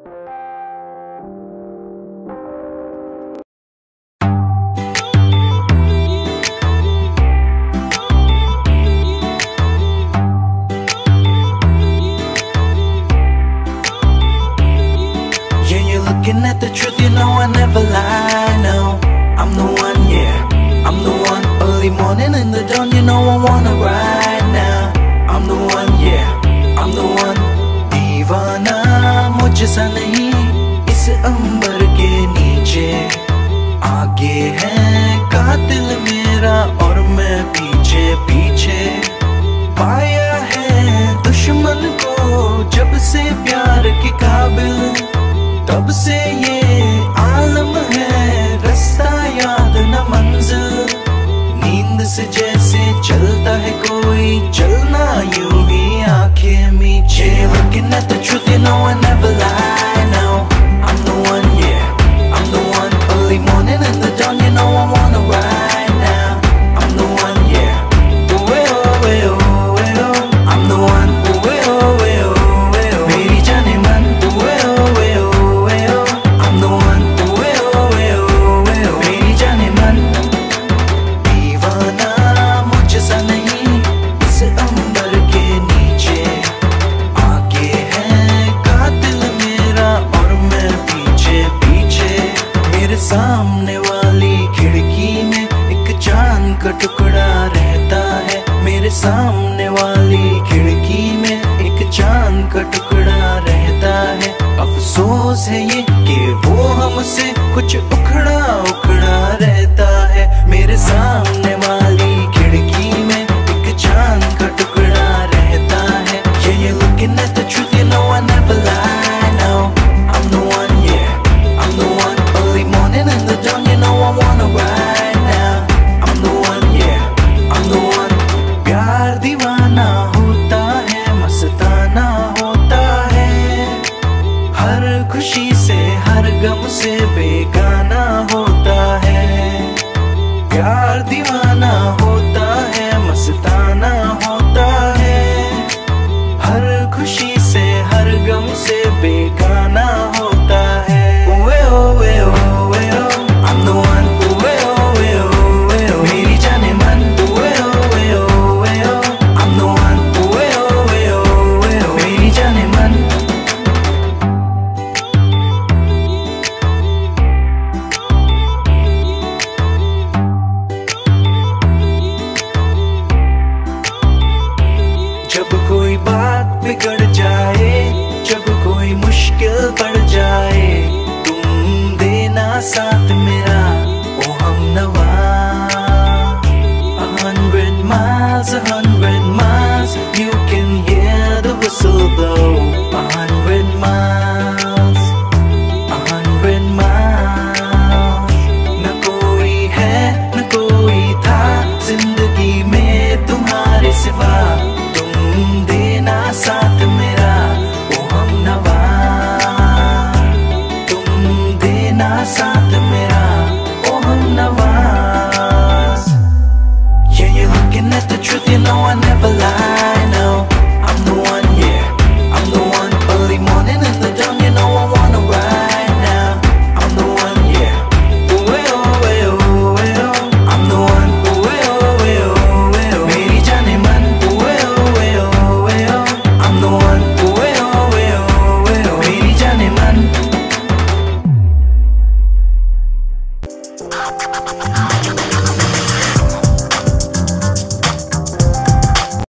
Looking at the truth, you know I never lie, no. I'm the one, yeah, I'm the one. Early morning in the dawn, you know I wanna ride now. I'm the one, yeah, I'm the one. दीवाना मुझसा नहीं, इस अंबर के नीचे आगे है कातिल मेरा और मैं पीछे पीछे। पाया है दुश्मन को जब से प्यार के काबिल, तब से ये आलम है रास्ता याद न मंजिल। नींद से जैसे चलता है कोई, चलना यूं ही आंखें मीचे। Looking at the truth, you know I never lie, no. I'm the one, yeah, I'm the one. Early morning in the dawn, you know I wanna ride now. I'm the one, yeah. Oh, oh, oh, oh. I'm the one. Oh, oh, oh, oh. मेरी जाने मन। Oh, oh, oh. I'm the one. Oh, oh, oh. मेरी जाने मन। दीवाना मुझसा नहीं, इस अंबर के नीचे आगे है कातिल मेरा और मैं पीछे पीछे। मेरे सामने वाली खिड़की में एक चांद का टुकड़ा रहता है। मेरे सामने वाली खिड़की में एक चांद का टुकड़ा रहता है। अफसोस है ये कि वो हमसे कुछ उखड़ा उखड़ा रहता है। मेरे सामने वाली खिड़की में एक चांद का टुकड़ा रहता है। Yeah, you're looking at the truth, you know I never lie, no. I'm the one, yeah, I'm the one. Early morning in the dawn, you know I wanna ride now. I'm the one, yeah, I'm the one. प्यार दीवाना होता है, मस्ताना होता है। हर खुशी से हर गम से बेगाना होता है। प्यार दीवाना होता है, मस्ताना होता है। हर खुशी से हर गम से बेगाना होता है। ओए ओए ओए ओ, I'm the one। ओए ओए ओए ओ, मेरी जाने मन। ओए ओए ओए ओ, I'm the one। ओए ओए ओए ओ, मेरी जाने मन। जब कोई बात बिगड़ जाए, जब कोई मुश्किल पड़ जाए, तुम देना साथ मेरा ओ हमनवा। 100 miles, 100 miles, you can hear the whistle blow. 100 miles, 100 miles. न कोई है न कोई था जिंदगी में तुम्हारे सिवा। तुम देना साथ मेरा ओ हमनवा। तुम देना साथ मेरा ओ हमनवा। Yeah, you're looking at the truth, you know I never lie, no. I'm the one, yeah, I'm the one. Early morning in the dawn, you know I wanna ride now. I'm the one, yeah. Oh, oh, oh, oh. I'm the one. Oh, oh, oh, oh. मेरी जाने मन। Oh, oh, oh, oh. I'm the one। Oh, oh, oh, oh. मेरी जाने मन।